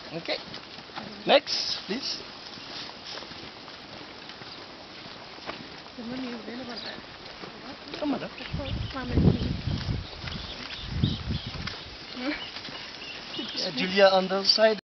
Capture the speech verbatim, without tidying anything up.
Okay. Next, please. Come on. Yeah, Julia on the side.